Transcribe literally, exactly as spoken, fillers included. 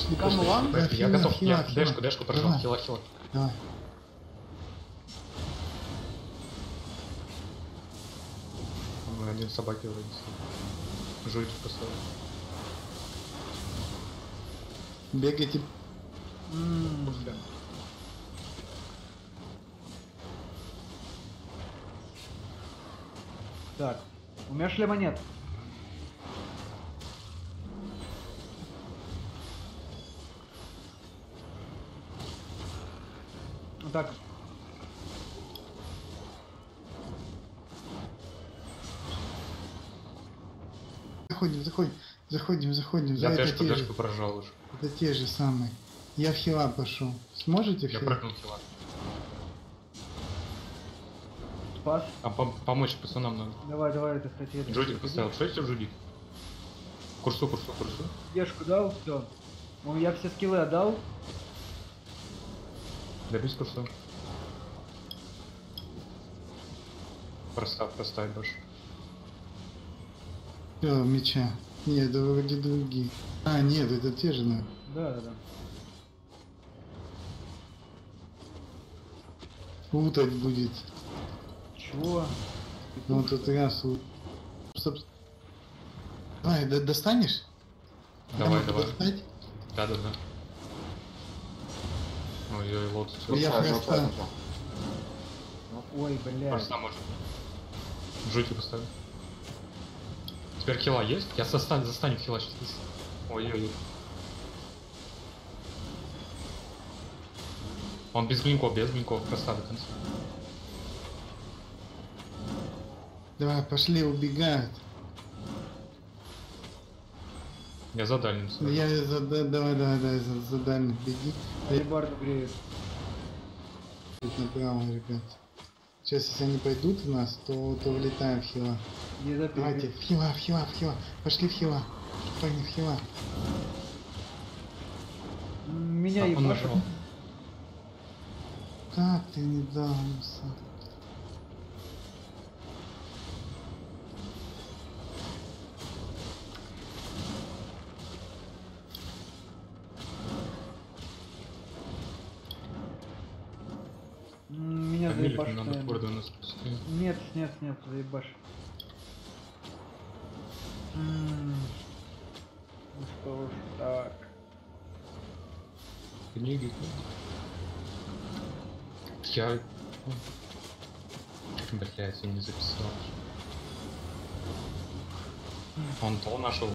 пошли, Кому пошли. вам? Да, Я хила, готов, хила, я хила. дэшку, дэшку прожал, Давай. хила, хила. Давай. Мы один собаки вроде. Жуйте поставил. Бегайте. М, Так, у меня шлема нет. Так, Заходим, заходим, заходим, заходим. Я Да, это дэшку, те же. дэшку прожал уже. Это те же самые. Я в хила пошел. Сможете в Я хила? прыгнул хила. спас. А пом- помочь пацанам надо. Давай, давай, это, кстати, это. Джудик поставил. Что это Джудик? Курсу, курсу, курсу. Дешку дал, все. Я все скиллы отдал. Добить курсу. Простав, простав, баш. Всё, меча. Нет, это вроде другие. А, нет, это те же, наверное. Да, да, да. Утать будет. Чего? Ну вот этот раз. у- Стоп. Давай, до- достанешь? Давай, Надо давай. Достать? Да, да, да. Ой-ой, лот. Я хреста. Ой, блядь. Просто может. Жуйте поставил. Теперь хила есть? Я состань, застану хила сейчас. Ой-ой-ой. Он без блинков, без блинков, просто до конца. Давай, пошли, убегают. Я за дальним стою. Я за, да- давай, давай, давай, за, за дальних беги. Алибарду греют. Тут направо, ребят. Сейчас, если они пойдут в нас, то, то влетаем в хила. Не Давайте, запихай. в хила, в хила, в хила. Пошли в хила. Пойди в хила. Меня Так, он ебашит. нажал. Как ты не дался? М, Меня Фамилию заебашит, надо наверное. твердо нас спасти. Нет, нет, нет, заебашь. М, Ну что ж, так. Книги. Я... Блять, я не записал. Он то нашел.